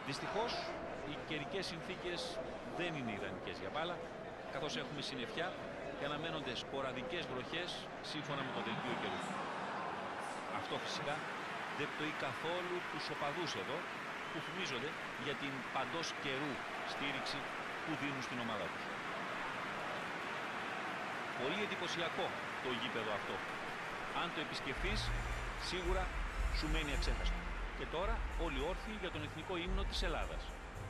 Δυστυχώς οι καιρικές συνθήκες δεν είναι ιδανικές για μπάλα, καθώς έχουμε συννεφιά και αναμένονται σποραδικές βροχές σύμφωνα με το δελτίο καιρού. Αυτό φυσικά δεν πτωεί καθόλου τους οπαδούς εδώ, που φημίζονται για την παντός καιρού στήριξη που δίνουν στην ομάδα τους. Πολύ εντυπωσιακό το γήπεδο αυτό. Αν το επισκεφθείς, σίγουρα σου μένει αξέχαστο. Και τώρα όλοι όρθιοι για τον εθνικό ύμνο της Ελλάδας.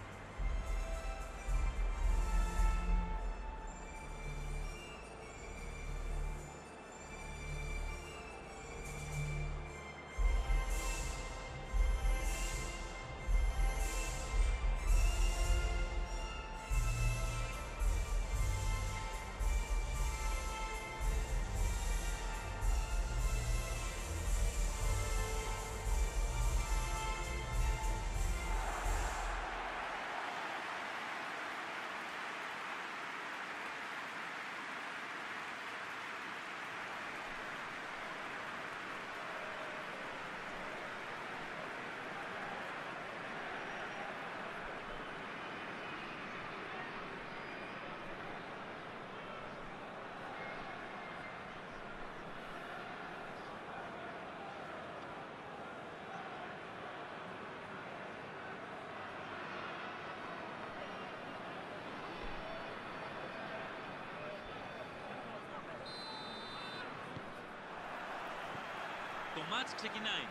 Το μάτς ξεκινάει.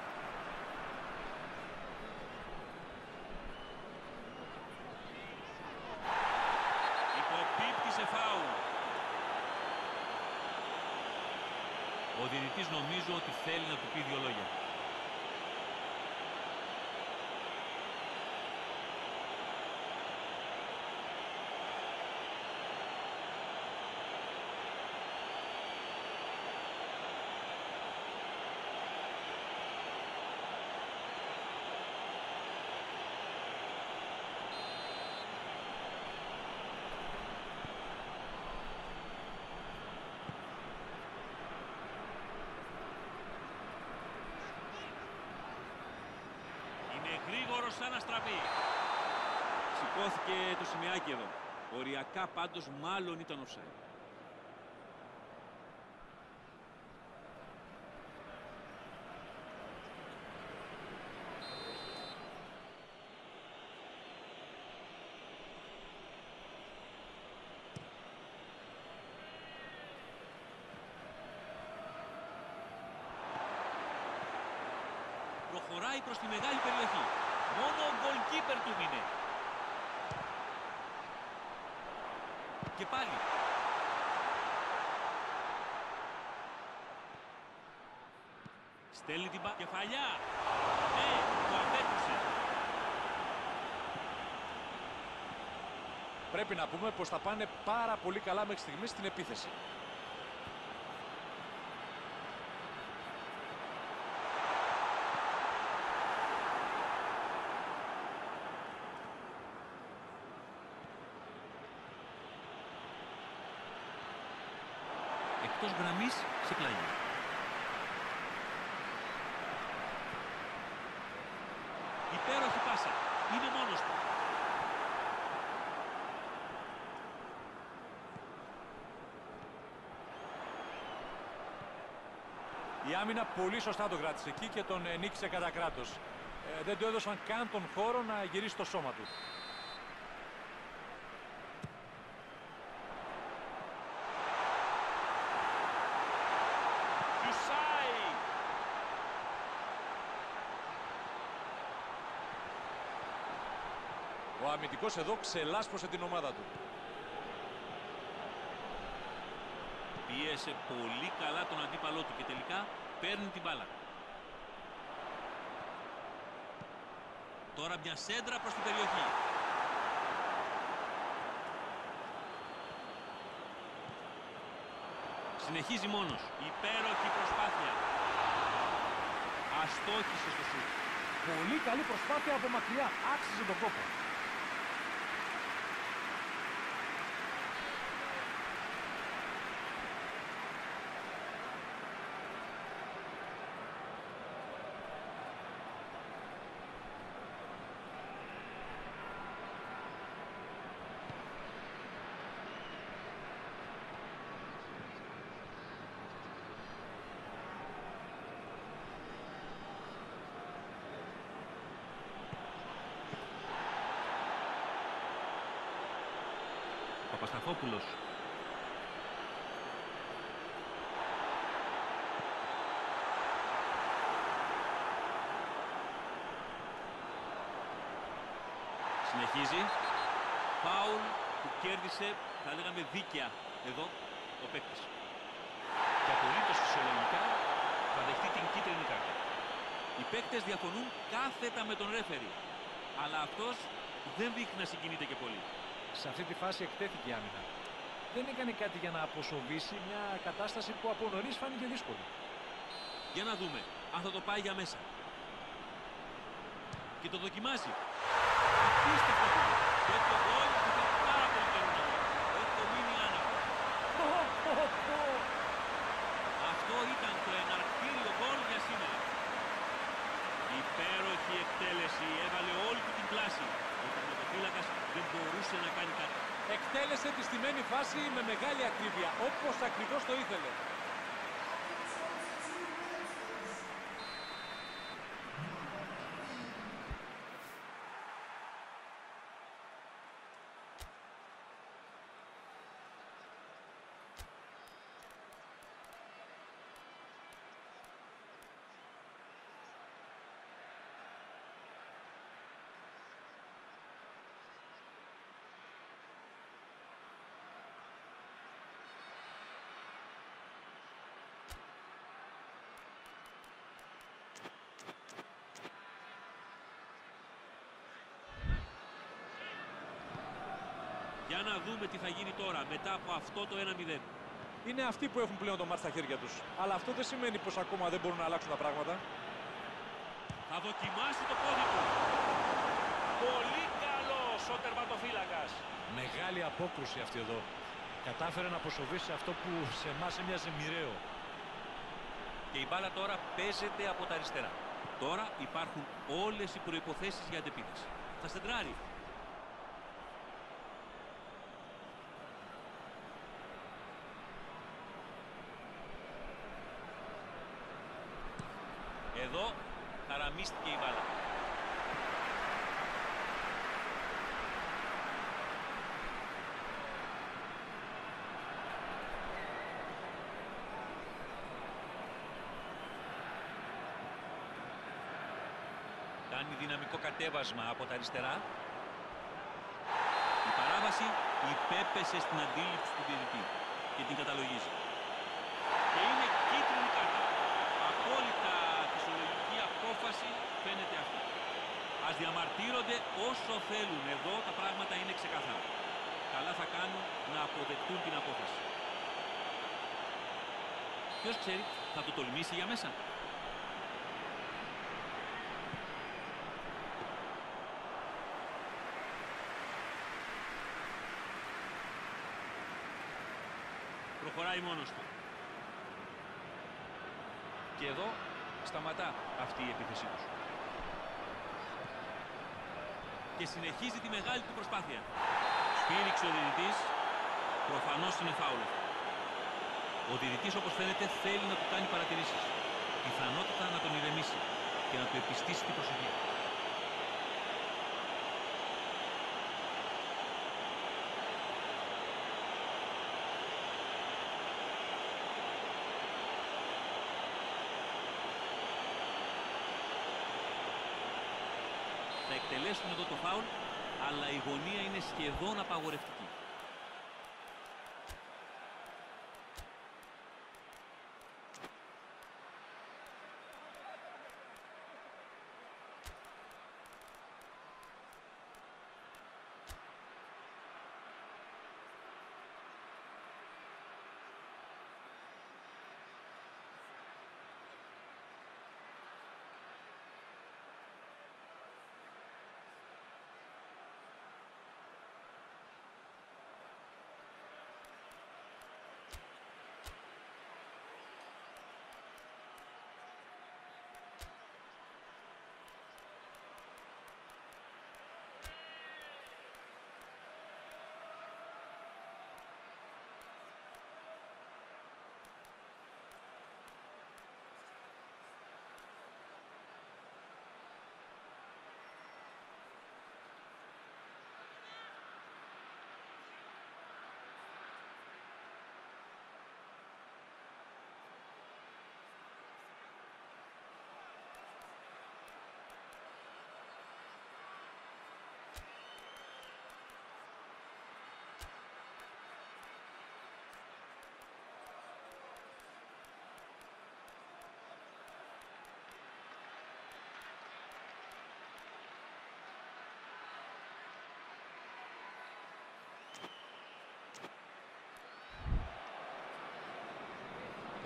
Υποπίπτει σε φάουλ. Ο διαιτητής νομίζω ότι θέλει να του πει δύο λόγια. Γρήγορος σαν αστραπή. Σηκώθηκε το σημειάκι εδώ. Οριακά πάντως μάλλον ήταν offside. Προχωράει προς τη μεγάλη περιοχή. Μόνο ο γκολκίπερ του μείνε. Και πάλι. Στέλνει την κεφαλιά. Ναι, το απέτυσε. Πρέπει να πούμε πως θα πάνε πάρα πολύ καλά μέχρι στιγμής στην επίθεση. Εκτός γραμμής σε πλάγι. Υπέροχη πάσα. Είναι μόνος του. Η άμυνα πολύ σωστά το κράτησε εκεί και τον νίκησε κατά κράτος. Δεν του έδωσαν καν τον χώρο να γυρίσει το σώμα του. Ο αμυντικός εδώ ξελάσπωσε την ομάδα του. Πίεσε πολύ καλά τον αντίπαλό του και τελικά παίρνει την μπάλα. Τώρα μια σέντρα προς την περιοχή. Συνεχίζει μόνος. Υπέροχη προσπάθεια. Αστόχησε στο σουτ. Πολύ καλή προσπάθεια από μακριά. Άξιζε τον κόπο. Παπασταθόπουλος. Συνεχίζει. Φάουλ που κέρδισε, θα λέγαμε δίκαια εδώ, ο παίκτης. Και απολύτως φυσιολογικά θα δεχτεί την κίτρινη κάρτα. Οι παίκτες διαφωνούν κάθετα με τον ρέφερι. Αλλά αυτός δεν δείχνει να συγκινείται και πολύ. Σε αυτή τη φάση εκτέθηκε η άμυνα. Δεν έκανε κάτι για να αποσοβήσει μια κατάσταση που από νωρίς φάνηκε δύσκολη. Για να δούμε αν θα το πάει για μέσα. Και το δοκιμάζει. Απίστευτο γκολ. Και το γκολ που θα πάρα πολύ καιρό να βγει. Έχω μείνει άναυδο. Αυτό ήταν το εναρκτήριο γκολ για σήμερα. Υπέροχη εκτέλεση. Έβαλε όλη του την πλάση. Ο τερματοφύλακας δεν μπορούσε να κάνει κάτι. Εκτέλεσε τη στημένη φάση με μεγάλη ακρίβεια, όπως ακριβώς το ήθελε. Για να δούμε τι θα γίνει τώρα μετά από αυτό το 1-0. Είναι αυτοί που έχουν πλέον το μάτς στα χέρια τους. Αλλά αυτό δεν σημαίνει πως ακόμα δεν μπορούν να αλλάξουν τα πράγματα. Θα δοκιμάσει το πόδι του. Πολύ καλός ο τερματοφύλακας. Μεγάλη απόκρουση αυτή εδώ. Κατάφερε να αποσοβήσει αυτό που σε εμάς έμοιαζε μοιραίο. Και η μπάλα τώρα παίζεται από τα αριστερά. Τώρα υπάρχουν όλες οι προϋποθέσεις για αντεπίθεση. Θα στεντράρει. Εδώ χαραμίστηκε η μπάλα. Κάνει δυναμικό κατέβασμα από τα αριστερά. Η παράβαση υπέπεσε στην αντίληψη του διαιτητή και την καταλογίζει. Και είναι κίτρινη κάρτα. Απόλυτα φυσιολογική απόφαση φαίνεται αυτή. Ας διαμαρτύρονται όσο θέλουν. Εδώ τα πράγματα είναι ξεκάθαρα. Καλά θα κάνουν να αποδεχτούν την απόφαση. Ποιος ξέρει, θα το τολμήσει για μέσα. Προχωράει μόνος του. Και εδώ σταματά αυτή η επίθεσή τους. Και συνεχίζει τη μεγάλη του προσπάθεια. Σφύριξε ο διαιτητής. Προφανώς είναι φάουλ. Ο διαιτητής, όπως φαίνεται, θέλει να του κάνει παρατηρήσεις. Πιθανότητα να τον ηρεμήσει και να του επιστήσει την προσοχή. Θα εκτελέσουν εδώ το φάουλ, αλλά η γωνία είναι σχεδόν απαγορευτική.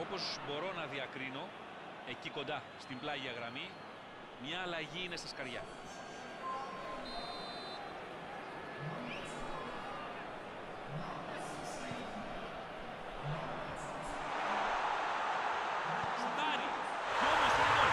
Όπως μπορώ να διακρίνω, εκεί κοντά στην πλάγια γραμμή, μια αλλαγή είναι στα σκαριά. Σουτάρει. Κι όμως είναι γκολ.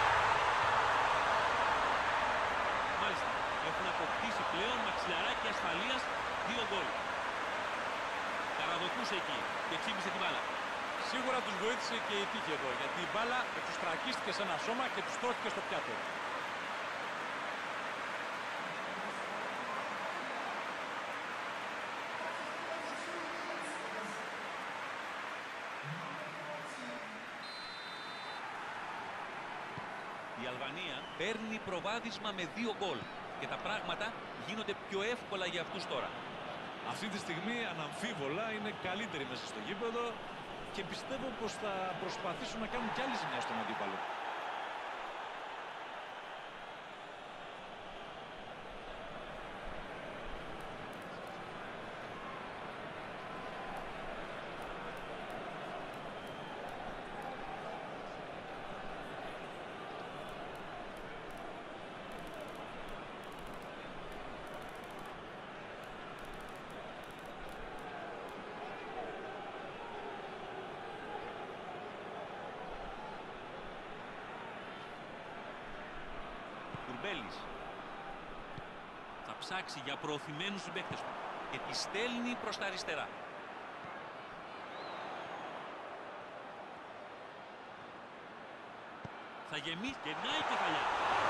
Μάλιστα, έχουν αποκτήσει πλέον μαξιλαράκι ασφαλείας 2 γκολ. Καραδοκούσε εκεί και τσίπησε την μπάλα. Σίγουρα τους βοήθησε και η τύχη εδώ, γιατί η μπάλα τους τρακίστηκε σε ένα σώμα και τους τρώθηκε στο πιάτο. Η Αλβανία παίρνει προβάδισμα με 2 γκολ και τα πράγματα γίνονται πιο εύκολα για αυτούς τώρα. Αυτή τη στιγμή αναμφίβολα είναι καλύτεροι μέσα στο γήπεδο και πιστεύω πως θα προσπαθήσουν να κάνουν κι άλλη ζημιά στον αντίπαλο. Κουρμπέλης θα ψάξει για προωθημένους συμπαίκτες του και τη στέλνει προς τα αριστερά. Θα γεμίσει, κερνάει κεφαλιά.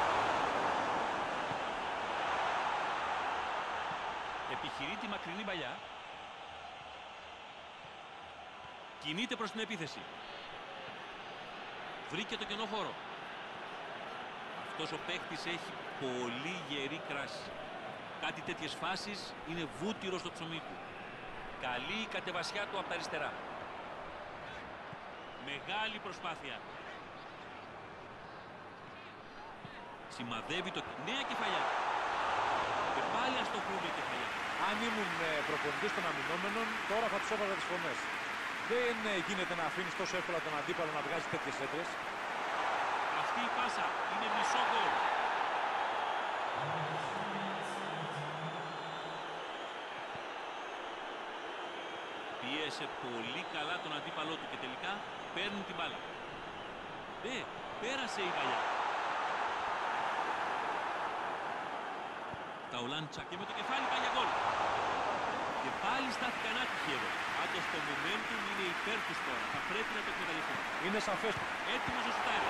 Επιχειρεί τη μακρινή παλιά. Κινείται προς την επίθεση. Βρήκε το κενό χώρο. Αυτός ο παίκτης έχει πολύ γερή κράση. Κάτι τέτοιες φάσεις είναι βούτυρο στο ψωμί του. Καλή η κατεβασιά του από τα αριστερά. Μεγάλη προσπάθεια. Σημαδεύει το νέα κεφαλιά. Και πάλι αστοχούμε κεφαλιά. Αν ήμουν προπονητής των αμυνόμενων, τώρα θα τους έβαζα τις φωνές. Δεν γίνεται να αφήνεις τόσο εύκολα τον αντίπαλο να βγάζει τέτοιες έντρες. Αυτή η πάσα είναι μισό γκολ. Πίεσε πολύ καλά τον αντίπαλό του και τελικά παίρνει την μπάλα. Ναι, πέρασε η παλιά. Ταουλάντσα Και με το κεφάλι πάει για γκολ. και πάλι στάθηκαν άτυχοι εδώ. Πάντως το momentum είναι υπέρ τους τώρα. Θα πρέπει να το εκμεταλλευτούν. Είναι σαφές. Έτοιμος να σουτάρει.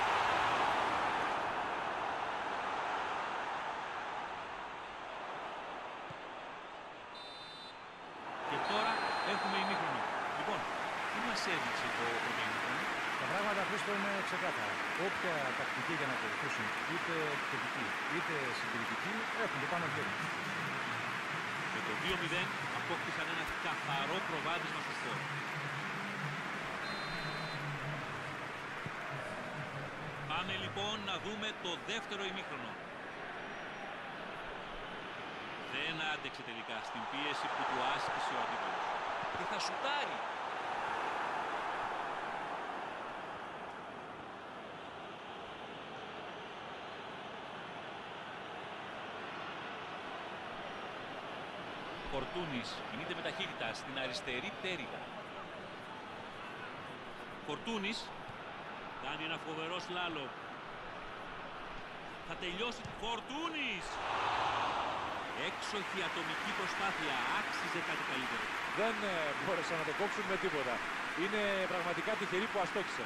Και τώρα έχουμε ημίχρονο. Λοιπόν, τι μας έδειξε το πρώτο ημίχρονο? Τα πράγματα Χρήστο είναι ξεκάθαρα. Όποια τακτική για να ακολουθήσουν, είτε επιθετική είτε συντηρητική, έχουν το πάνω χέρι. Με το 2-0 απόκτησαν ένα καθαρό προβάδισμα στο σκορ. Πάμε λοιπόν να δούμε το δεύτερο ημίχρονο. Δεν άντεξε τελικά στην πίεση που του άσκησε ο αντίπαλος. Και θα σουτάρει. Φορτούνης κινείται με ταχύτητα στην αριστερή πτέρυγα. Φορτούνης κάνει ένα φοβερό σλάλομ. Θα τελειώσει. Φορτούνης! Έξοχη ατομική προσπάθεια. Άξιζε κάτι καλύτερο. Δεν μπόρεσαν να το κόψουν με τίποτα. Είναι πραγματικά τυχερή που αστόχησε.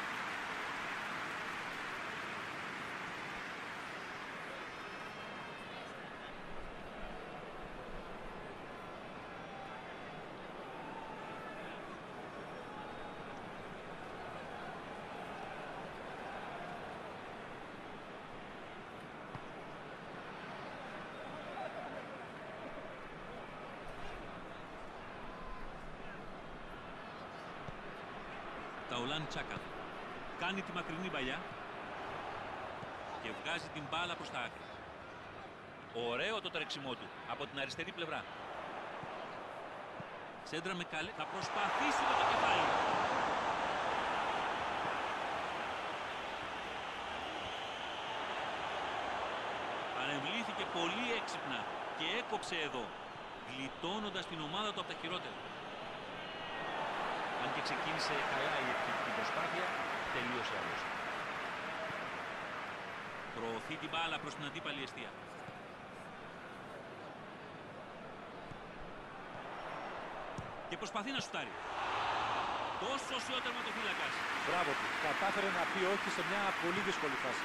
Ταουλάν Τσάκα κάνει τη μακρινή παλιά και βγάζει την μπάλα προς τα άκρη. Ωραίο το τρέξιμό του από την αριστερή πλευρά. Σέντρα με καλέ. Θα προσπαθήσει με το κεφάλι. Εξευλήθηκε πολύ έξυπνα και έκοψε εδώ, γλιτώνοντας την ομάδα του από τα χειρότερα. Αν και ξεκίνησε καλά η επιθετική προσπάθεια, τελείωσε άλλως. Προωθεί την μπάλα προς την αντίπαλη εστία. Και προσπαθεί να σουτάρει. Τόσο σε ο τερματοφύλακας. Μπράβο του. Κατάφερε να πει όχι σε μια πολύ δύσκολη φάση.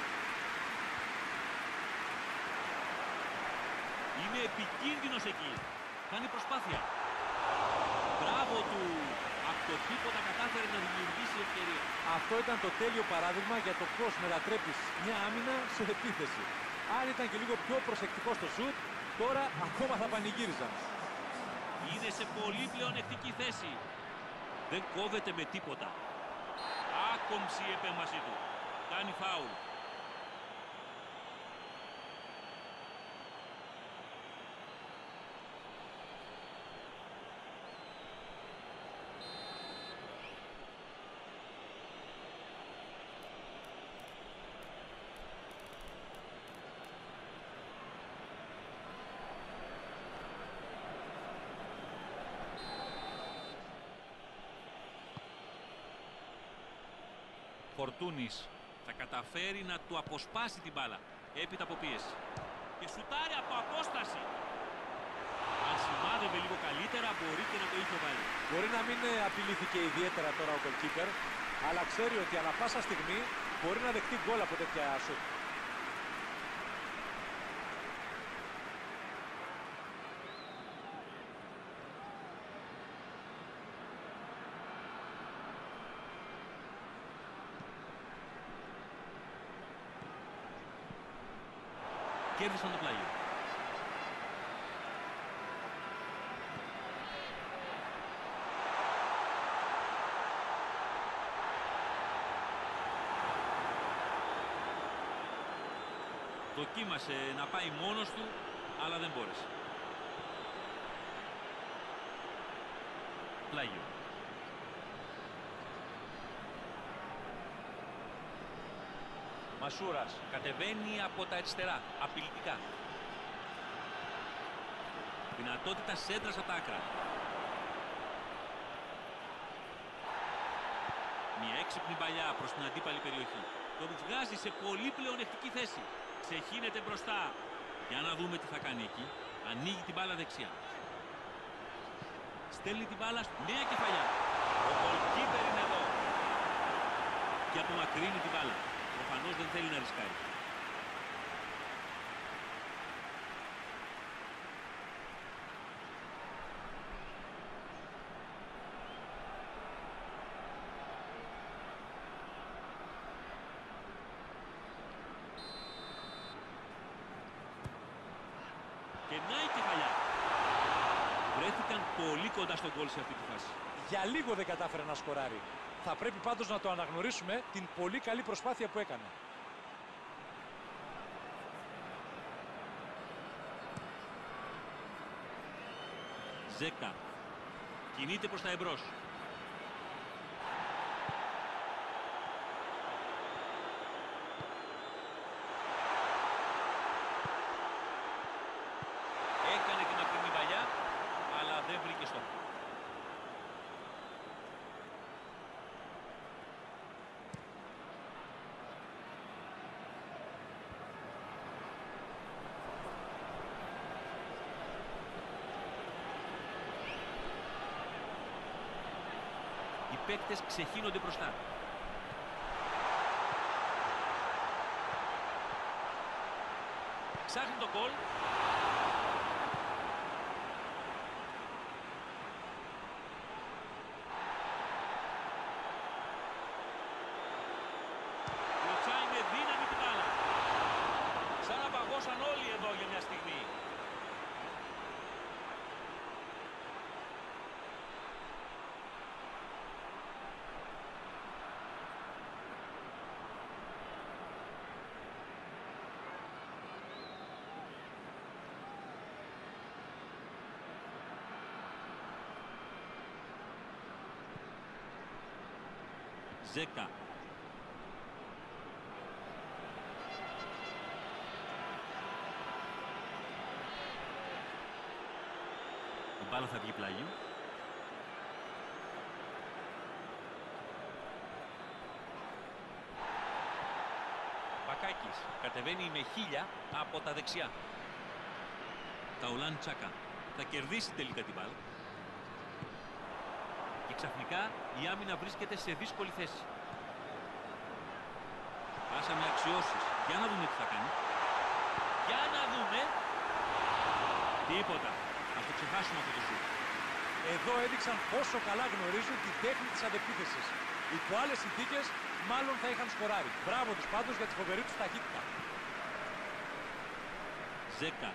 Είναι επικίνδυνος εκεί. Κάνει προσπάθεια. Μπράβο του. Από το τίποτα κατάφερε να δημιουργήσει ευκαιρία. Αυτό ήταν το τέλειο παράδειγμα για το πώς μετατρέπεις μια άμυνα σε επίθεση. Αν ήταν και λίγο πιο προσεκτικό στο σουτ, τώρα ακόμα θα πανηγύριζαν. Είναι σε πολύ πλεονεκτική θέση. Δεν κόβεται με τίποτα. Άκομψη η επέμβασή του. Κάνει φάουλ. Φορτούνης. Θα καταφέρει να του αποσπάσει την μπάλα έπειτα από πίεση. Και σουτάρει από απόσταση. Αν σημάδευε λίγο καλύτερα μπορεί και να το είχε βάλει. Μπορεί να μην απειλήθηκε ιδιαίτερα τώρα ο goalkeeper, αλλά ξέρει ότι ανά πάσα στιγμή μπορεί να δεχτεί γκολ από τέτοια σουτ. Κέρδισαν το πλάγιο. Δοκίμασε να πάει μόνος του, αλλά δεν μπόρεσε. Πλάγιο. Μασούρας κατεβαίνει από τα αριστερά, απειλητικά. Δυνατότητα σέντρας από τα άκρα. Μια έξυπνη παλιά προς την αντίπαλη περιοχή. Τον βγάζει σε πολύ πλεονεκτική θέση. Ξεχύνεται μπροστά. Για να δούμε τι θα κάνει εκεί. Ανοίγει την μπάλα δεξιά. Στέλνει την μπάλα στη νέα κεφαλιά. Ο goalkeeper είναι εδώ. Και απομακρύνει την μπάλα. Προφανώς δεν θέλει να ρισκάρει. Και να η κεφαλιά. Βρέθηκαν πολύ κοντά στον γκολ σε αυτή τη φάση. Για λίγο δεν κατάφερε να σκοράρει. Θα πρέπει πάντως να το αναγνωρίσουμε την πολύ καλή προσπάθεια που έκανε. Ζέκα. Κινείται προς τα εμπρός. Έκανε τη μακρινή παλιά, αλλά δεν βρήκε στόχο. Οι παίκτες ξεχύνονται μπροστά. Ψάχνει τον γκολ. Κλωτσάει με δύναμη την μπάλα. Σαν να παγώσαν όλοι εδώ για μια στιγμή. Ζέκα. Μπάλα θα βγει πλάγιο. Μπακάκης κατεβαίνει με χίλια από τα δεξιά. Ταουλάν Τσάκα θα κερδίσει τελικά την μπάλα. Και ξαφνικά η άμυνα βρίσκεται σε δύσκολη θέση. Πάσα με αξιώσεις. Για να δούμε τι θα κάνει. Για να δούμε. Τίποτα. Ας το ξεχάσουμε αυτό το σουτ. Εδώ έδειξαν πόσο καλά γνωρίζουν τη τέχνη της αντεπίθεσης. Υπό άλλες συνθήκες μάλλον θα είχαν σκοράρει. Μπράβο τους πάντως για τη φοβερή τους ταχύτητα. Ζέκα.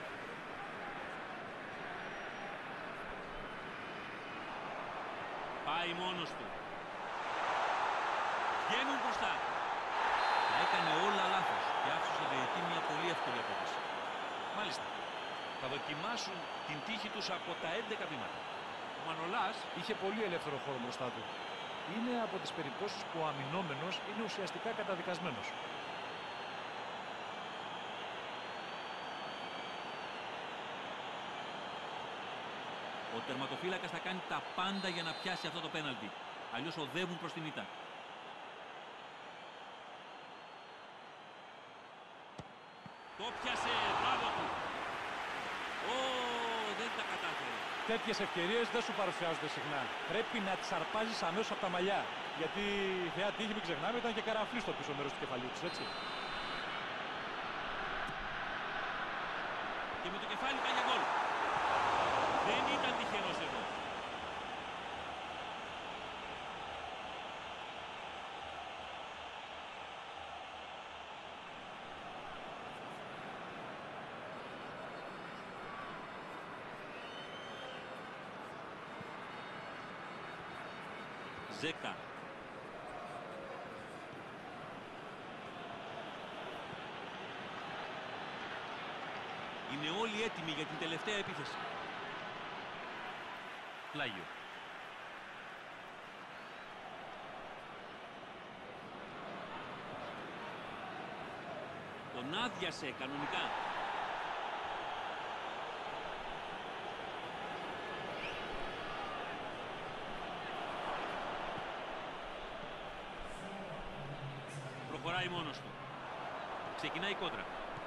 Πάει μόνος του. Βγαίνουν μπροστά. Τα έκανε όλα λάθος και άφησε στον διαιτητή μια πολύ εύκολη απόφαση. Μάλιστα. Θα δοκιμάσουν την τύχη τους από τα 11 βήματα. Ο Μανολάς είχε πολύ ελεύθερο χώρο μπροστά του. Είναι από τις περιπτώσεις που ο αμυνόμενος είναι ουσιαστικά καταδικασμένος. Ο τερματοφύλακας θα κάνει τα πάντα για να πιάσει αυτό το πέναλτι. Αλλιώς οδεύουν προς την ήττα. Το πιάσε, μπράβο του. Δεν τα κατάφερε. Τέτοιες ευκαιρίες δεν σου παρουσιάζονται συχνά. Πρέπει να τις αρπάζεις αμέσως από τα μαλλιά. Γιατί η θεά τύχη, μην ξεχνάμε, ήταν και καραφλή στο πίσω μέρος του κεφαλιού της, έτσι. Και με το κεφάλι πάει για γκολ. Δεν ήταν τυχερός εδώ. Ζέκα. Είναι όλοι έτοιμοι για την τελευταία επίθεση. Πλάγιο. Τον άδειασε κανονικά. Προχωράει μόνος του. Ξεκινάει η κόντρα.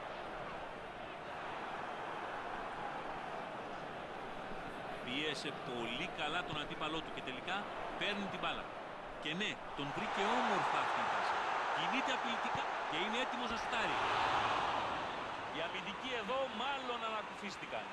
Πίεσε πολύ καλά τον αντίπαλό του και τελικά παίρνει την μπάλα. Και ναι, τον βρήκε όμορφα αυτή η πάσα. Κινείται απειλητικά και είναι έτοιμος να σουτάρει. Οι αμυντικοί εδώ μάλλον ανακουφίστηκαν.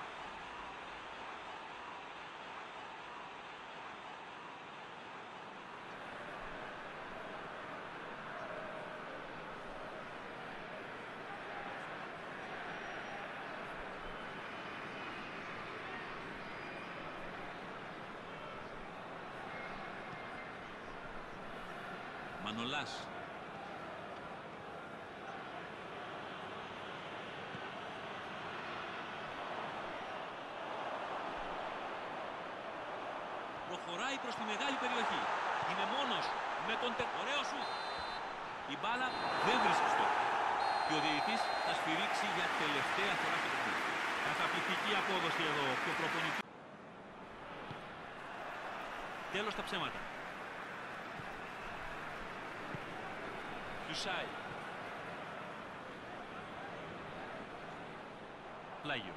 Μανολάς. Προχωράει προς τη μεγάλη περιοχή. Είναι μόνος με τον ωραίο σου. Η μπάλα δεν βρίσκει στόχο. Και ο διαιτητής θα σφυρίξει για τελευταία φορά στο παιχνίδι. Καταπληκτική απόδοση εδώ του προπονητή. Τέλος τα ψέματα. Τουσάι. Πλάγιο.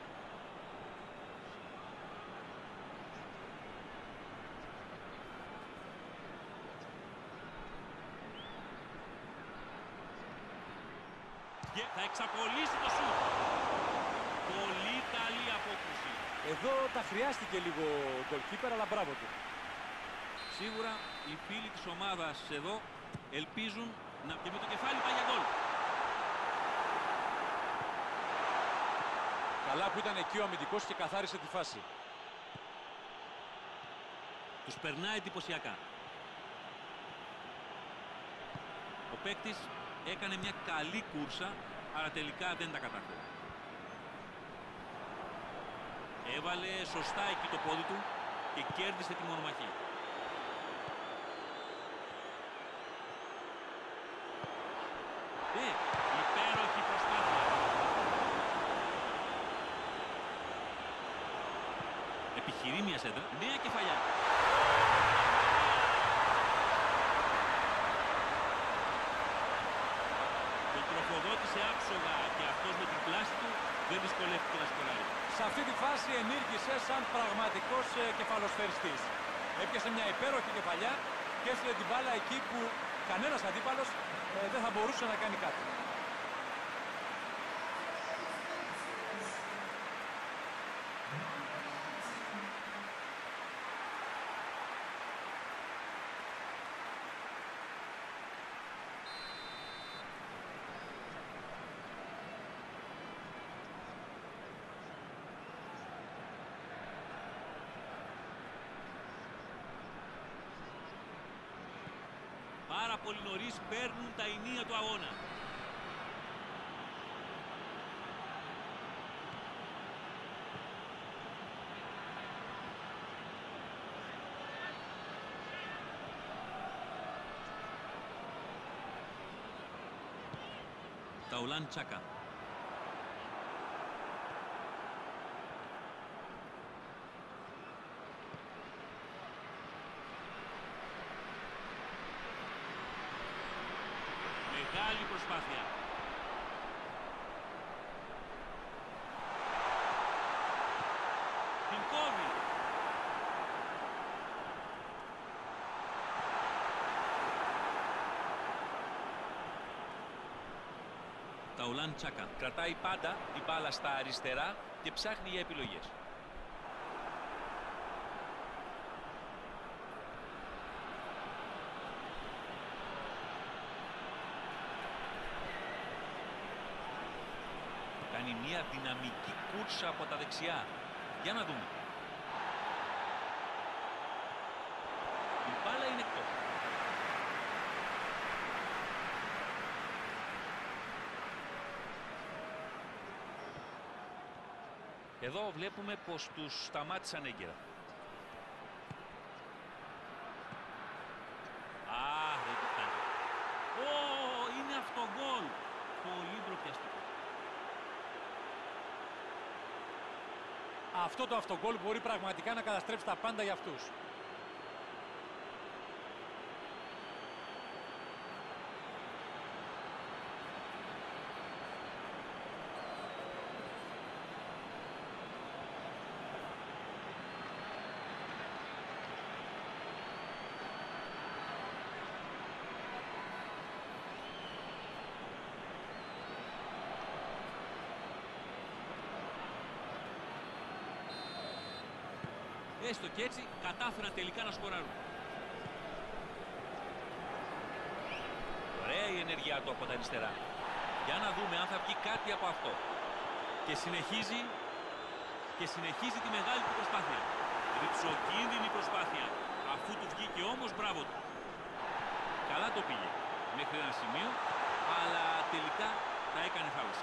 Και θα εξαπολύσει το σουτ. Πολύ καλή απόκριση. Εδώ τα χρειάστηκε λίγο ο γκολκίπερ, αλλά μπράβο του. Σίγουρα οι φίλοι της ομάδας εδώ ελπίζουν να... Και με το κεφάλι πάει για γκολ. Καλά που ήταν εκεί ο αμυντικός και καθάρισε τη φάση. Τους περνάει εντυπωσιακά. Ο παίκτης έκανε μια καλή κούρσα, αλλά τελικά δεν τα κατάφερε. Έβαλε σωστά εκεί το πόδι του και κέρδισε τη μονομαχία. Υπέροχη προσπάθεια. Επιχειρήμια σέντρα. Νέα κεφαλιά. Το τροφοδότησε άψογα και αυτός με την πλάστη του δεν δυσκολεύτηκε να σκοράρει. Σε αυτή τη φάση ενήργησε σαν πραγματικός κεφαλοσφαιριστής. Έπιασε μια υπέροχη κεφαλιά και έστειλε την μπάλα εκεί που κανένας αντίπαλος δεν θα μπορούσε να κάνει κάτι. Πάρα πολύ νωρίς παίρνουν τα ηνία του αγώνα. Ταουλάν Τσάκα. Μεγάλη προσπάθεια. Την κόβει. Ταουλάν Τσάκα. Κρατάει πάντα την μπάλα στα αριστερά και ψάχνει για επιλογές. Κάνει μια δυναμική κούρσα από τα δεξιά. Για να δούμε. Η μπάλα είναι εκτός. Εδώ βλέπουμε πως τους σταμάτησαν έγκαιρα. Δεν το κάνει. Είναι αυτογκόλ. Πολύ ντροπιαστικό. Αυτό το αυτογκόλ μπορεί πραγματικά να καταστρέψει τα πάντα για αυτούς. Έστω και έτσι κατάφεραν τελικά να σκοράρουν. Ωραία η ενέργειά του από τα αριστερά. Για να δούμε αν θα βγει κάτι από αυτό. Και συνεχίζει τη μεγάλη του προσπάθεια. Ρυψοκίνδυνη προσπάθεια. Αφού του βγήκε όμως, μπράβο του. Καλά το πήγε μέχρι ένα σημείο, αλλά τελικά τα έκανε θάλασσα.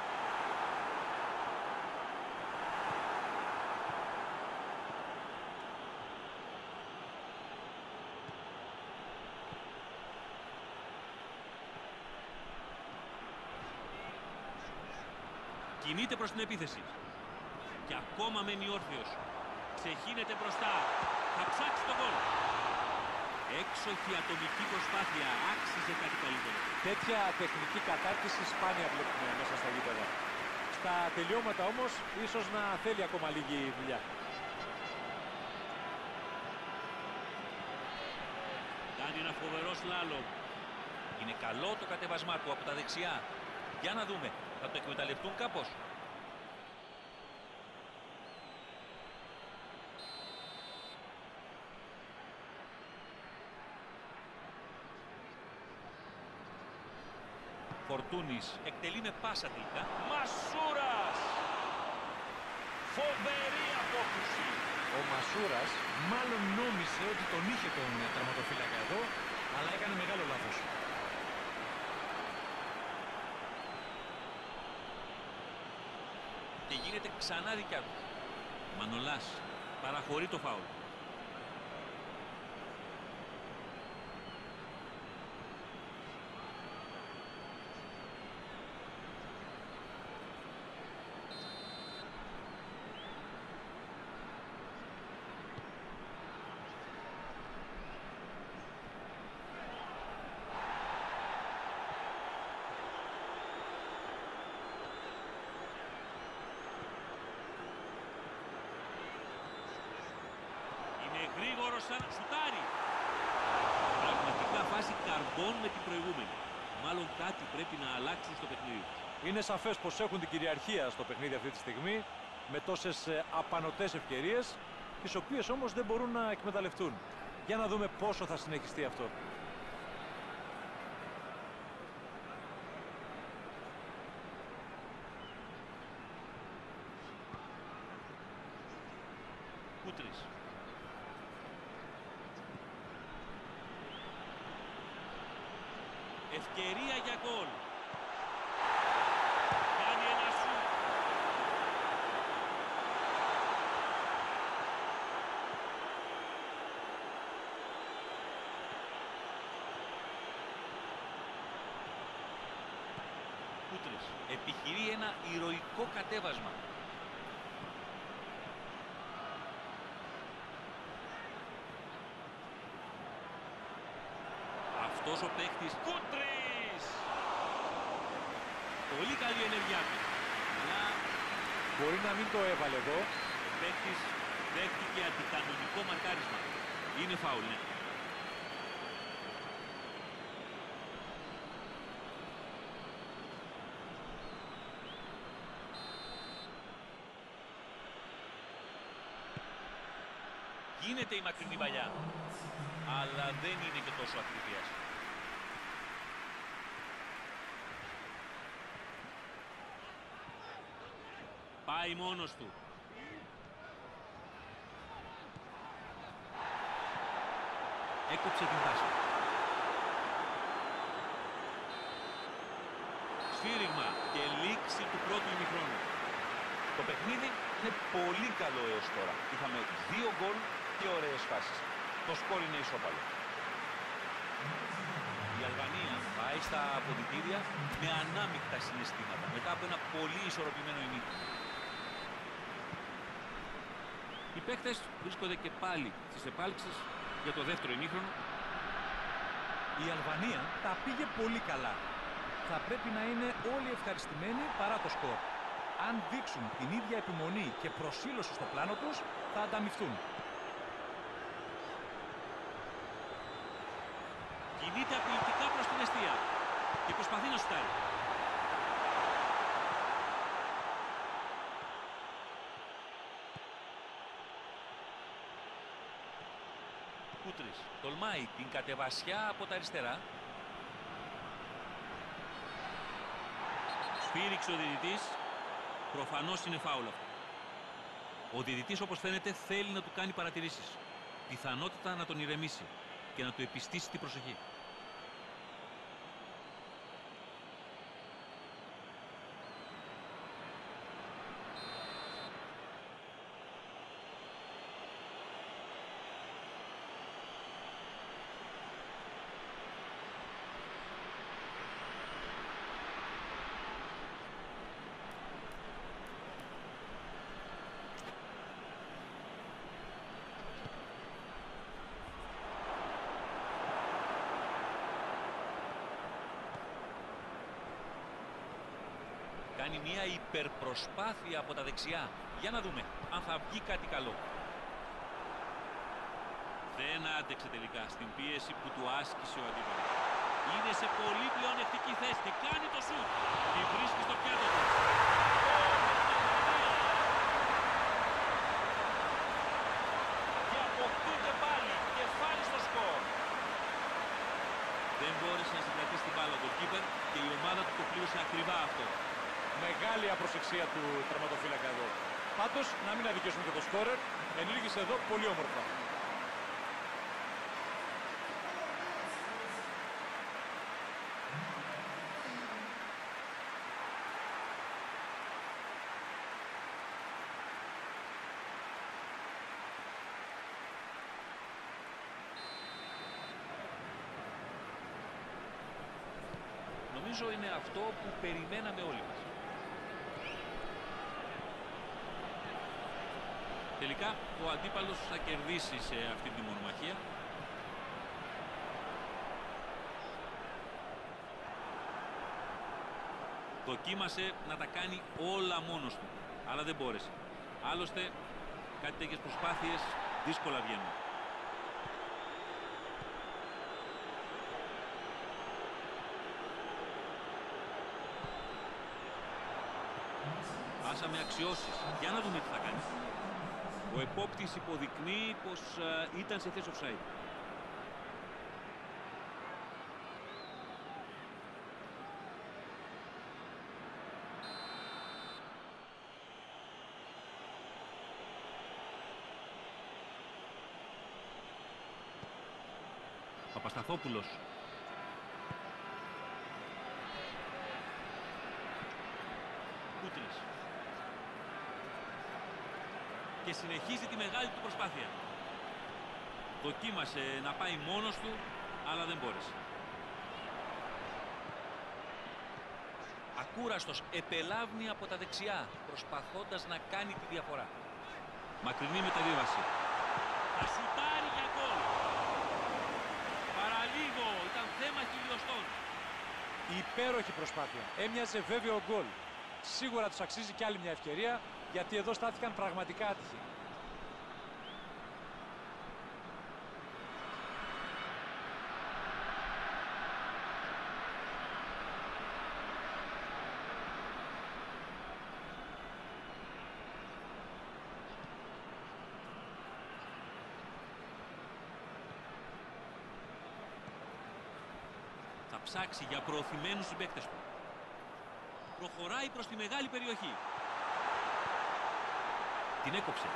Κινείται προς την επίθεση. Και ακόμα μένει όρθιος. Ξεχύνεται μπροστά. Θα ψάξει το γκολ. Έξοχη ατομική προσπάθεια. Άξιζε κάτι καλύτερο. Τέτοια τεχνική κατάρτιση σπάνια βλέπουμε μέσα στα γήπεδα. Στα τελειώματα όμως ίσως να θέλει ακόμα λίγη δουλειά. Κάνει ένα φοβερό σλάλομ. Είναι καλό το κατέβασμά του από τα δεξιά. Για να δούμε. Θα το εκμεταλλευτούν κάπως. Φορτούνης εκτελεί με πάσα τελικά. Μασούρας! Φοβερή απόκρουση. Ο Μασούρας μάλλον νόμισε ότι τον είχε τον τερματοφύλακα εδώ, αλλά έκανε μεγάλο λάθος. Και γίνεται ξανά δικιά του. Μανολάς παραχωρεί το φάουλ. Γρήγορο σαν σουτάρι. Πραγματικά φάση καρμπών με την προηγούμενη. Μάλλον κάτι πρέπει να αλλάξουν στο παιχνίδι. Είναι σαφές πως έχουν την κυριαρχία στο παιχνίδι αυτή τη στιγμή, με τόσες απανωτές ευκαιρίες, τις οποίες όμως δεν μπορούν να εκμεταλλευτούν. Για να δούμε πόσο θα συνεχιστεί αυτό. Κούτρης. Ευκαιρία για γκολ. Κάνει ένα σουτ. Κούτρης επιχειρεί ένα ηρωικό κατέβασμα. Αυτός ο παίκτης. Κούτρης. Πολύ καλή ενέργειά του. Αλλά Μπορεί να μην το έβαλε εδώ. ο παίκτης δέχτηκε αντικανονικό μαρκάρισμα. Είναι φάουλ, ναι. Γίνεται η μακρινή παλιά, αλλά δεν είναι και τόσο ακριβίας. Πάει μόνος του. Έκοψε την πάση. Σφύριγμα και λήξη του πρώτου ημιχρόνου. Το παιχνίδι είναι πολύ καλό έως τώρα. Είχαμε 2 γκολ και ωραίες φάσεις. Το σκορ είναι ισόπαλο. Η Αλβανία πάει στα αποδυτήρια με ανάμεικτα συναισθήματα μετά από ένα πολύ ισορροπημένο ημίχρονο. Οι παίκτες βρίσκονται και πάλι στις επάλξεις για το δεύτερο ημίχρονο. Η Αλβανία τα πήγε πολύ καλά. Θα πρέπει να είναι όλοι ευχαριστημένοι παρά το σκορ. Αν δείξουν την ίδια επιμονή και προσήλωση στο πλάνο τους, θα ανταμυφθούν. Κινείται απειλητικά προς την εστία και προσπαθεί να σουτάρει. Κούτρης τολμάει την κατεβασιά από τα αριστερά. Σφύριξε ο διαιτητής. Προφανώς είναι φάουλ αυτό. Ο διαιτητής, όπως φαίνεται, θέλει να του κάνει παρατηρήσεις. Πιθανότητα να τον ηρεμήσει και να του επιστήσει την προσοχή. Κάνει μια υπερπροσπάθεια από τα δεξιά. Για να δούμε αν θα βγει κάτι καλό. Δεν άντεξε τελικά στην πίεση που του άσκησε ο αντίπαλος. Είναι σε πολύ πλεονεκτική θέση και κάνει το σουτ. Τη βρίσκει στο πιάτο του. Και αποκτούνται πάλι κεφάλι στο σκορ. Δεν μπόρεσε να συγκρατήσει την μπάλα του κύπερ και η ομάδα του το πλήρωσε ακριβά αυτό. Μεγάλη απροσεξία του τερματοφύλακα εδώ. Πάντως, να μην αδικήσουμε και το σκόρερ, ενήργησε εδώ πολύ όμορφα. Νομίζω είναι αυτό που περιμέναμε όλοι μας. Τελικά ο αντίπαλος θα κερδίσει σε αυτή τη μονομαχία. Δοκίμασε να τα κάνει όλα μόνος του, αλλά δεν μπόρεσε. Άλλωστε κάτι τέτοιες προσπάθειες δύσκολα βγαίνουν. αξιώσεις. Για να δούμε τι θα κάνει. Ο επόπτης υποδεικνύει πως ήταν σε θέση offside. Παπασταθόπουλος. Κούτρης. Και συνεχίζει τη μεγάλη του προσπάθεια. Δοκίμασε να πάει μόνος του, αλλά δεν μπόρεσε. Ακούραστος, επελάβνει από τα δεξιά, προσπαθώντας να κάνει τη διαφορά. Μακρινή μεταβίβαση. Θα σουτάρει για γκολ. Παραλίγο, ήταν θέμα χιλιοστών. Υπέροχη προσπάθεια. Έμοιαζε βέβαιο γκολ. Σίγουρα τους αξίζει κι άλλη μια ευκαιρία, γιατί εδώ στάθηκαν πραγματικά άτυχοι. Θα ψάξει για προωθημένους συμπαίκτες του. Προχωράει προς τη μεγάλη περιοχή. Την έκοψε.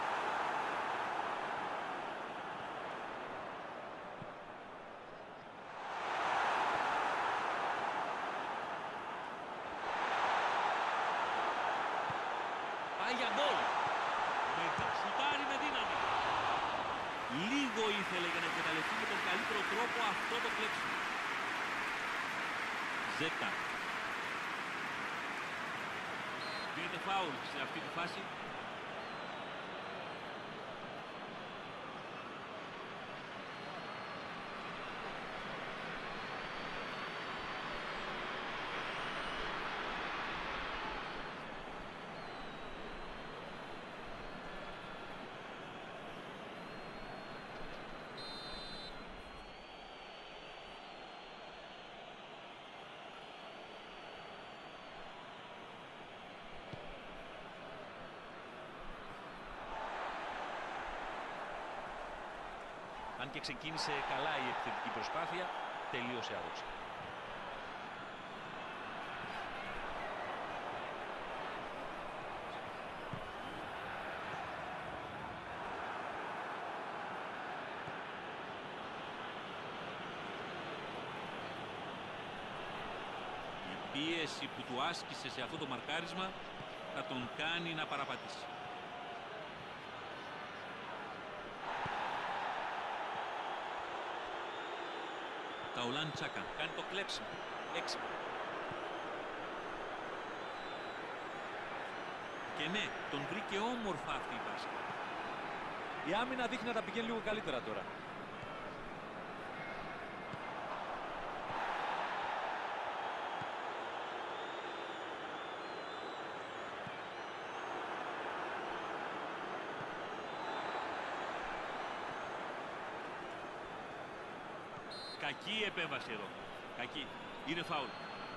Πάει για γκολ. Σουτάρει με δύναμη. Λίγο ήθελε για να εκμεταλλευτεί με τον καλύτερο τρόπο αυτό το κλέψιμο. Ζέτα. Δίνεται φάουλ σε αυτή τη φάση. Αν και ξεκίνησε καλά η επιθετική προσπάθεια, τελείωσε άρρωστα. Η πίεση που του άσκησε σε αυτό το μαρκάρισμα θα τον κάνει να παραπατήσει. Καουλάν Τσάκα. Κάνει το κλέψιμο. Έξυπνο. Και ναι, τον βρήκε όμορφα αυτή η βάση. Η άμυνα δείχνει να τα πηγαίνει λίγο καλύτερα τώρα. Κακή επέμβαση εδώ. Κακή. Είναι φάουλ.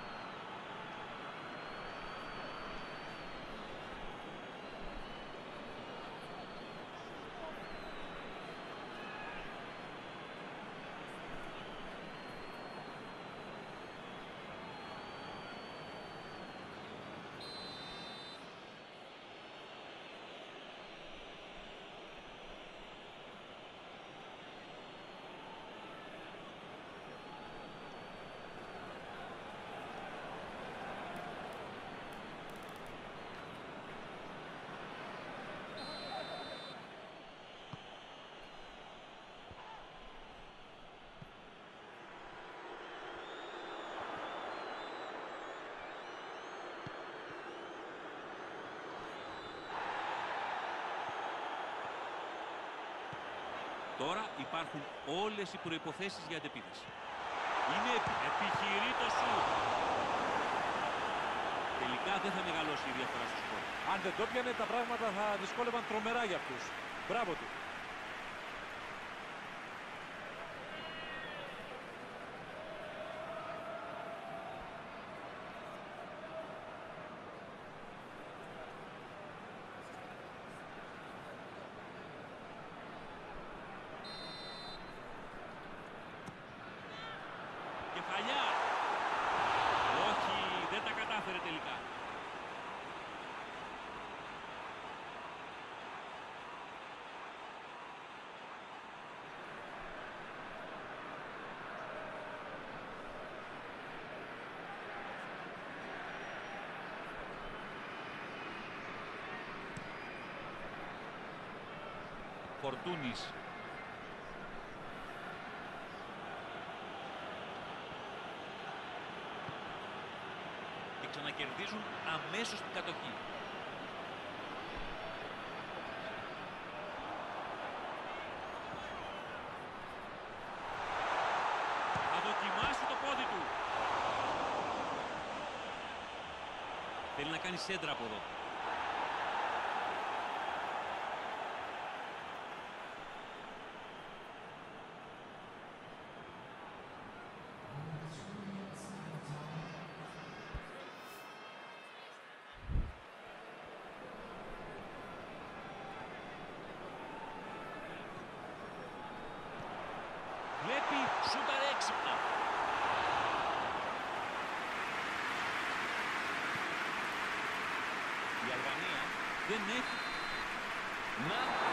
Τώρα υπάρχουν όλες οι προϋποθέσεις για αντεπίθεση. Είναι επιχειρεί το σουτ. Τελικά δεν θα μεγαλώσει η διαφορά στο σκορ. Αν δεν το πιανε, τα πράγματα θα δυσκόλευαν τρομερά για αυτούς. Μπράβο του. Φορτούνης. Και ξανακερδίζουν αμέσως την κατοχή. Θα δοκιμάσει το πόδι του. Θέλει να κάνει σέντρα από εδώ. Βλέπει, σούταρε έξυπνα. Η Αλβανία Δεν έχει. να